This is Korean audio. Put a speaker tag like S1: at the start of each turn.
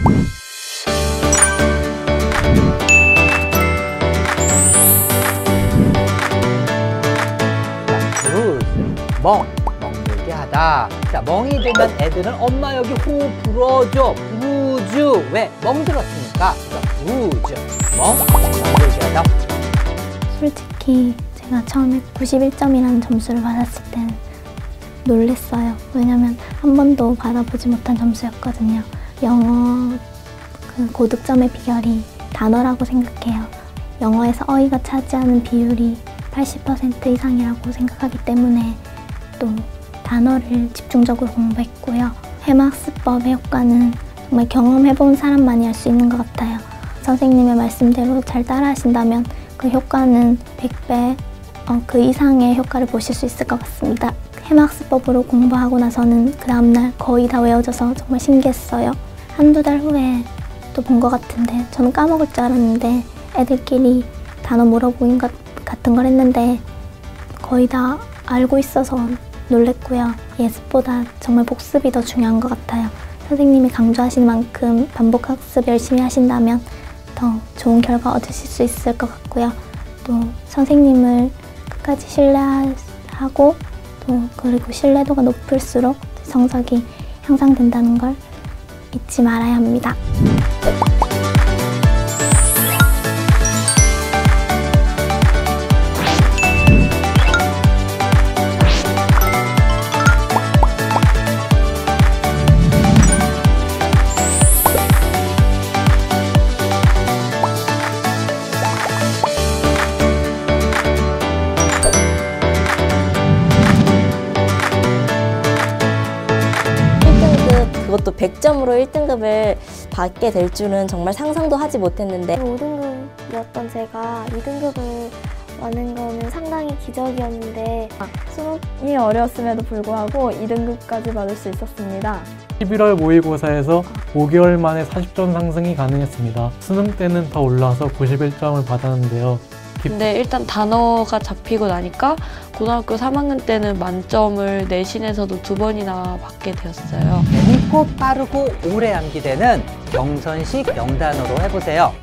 S1: 먹물게 하다. 자, 멍이 되면 애들은 엄마 여기 호 불어줘. 부주. 왜? 멍들었으니까. 부주. 먹물게 하다.
S2: 솔직히 제가 처음에 91점이라는 점수를 받았을 땐 놀랬어요. 왜냐면 한 번도 받아보지 못한 점수였거든요. 영어 고득점의 비결이 단어라고 생각해요. 영어에서 어휘가 차지하는 비율이 80% 이상이라고 생각하기 때문에 또 단어를 집중적으로 공부했고요. 해마학습법의 효과는 정말 경험해본 사람만이 알 수 있는 것 같아요. 선생님의 말씀대로 잘 따라하신다면 그 효과는 100배 그 이상의 효과를 보실 수 있을 것 같습니다. 해마학습법으로 공부하고 나서는 그 다음날 거의 다 외워져서 정말 신기했어요. 한두 달 후에 또 본 것 같은데 저는 까먹을 줄 알았는데 애들끼리 단어 물어보긴 같은 걸 했는데 거의 다 알고 있어서 놀랬고요. 예습보다 정말 복습이 더 중요한 것 같아요. 선생님이 강조하시는 만큼 반복학습 열심히 하신다면 더 좋은 결과 얻으실 수 있을 것 같고요. 또 선생님을 끝까지 신뢰하고 또 그리고 신뢰도가 높을수록 성적이 향상된다는 걸 잊지 말아야 합니다.
S3: 그것도 100점으로 1등급을 받게 될 줄은 정말 상상도 하지 못했는데
S4: 5등급이었던 제가 2등급을 받는 거는 상당히 기적이었는데
S5: 수능이 어려웠음에도 불구하고 2등급까지 받을 수 있었습니다.
S6: 11월 모의고사에서 5개월 만에 40점 상승이 가능했습니다. 수능 때는 더 올라서 91점을 받았는데요.
S7: 근데 일단 단어가 잡히고 나니까 고등학교 3학년 때는 만점을 내신에서도 2번이나 받게 되었어요.
S1: 재밌고 빠르고 오래 암기되는 경선식 명단어로 해보세요.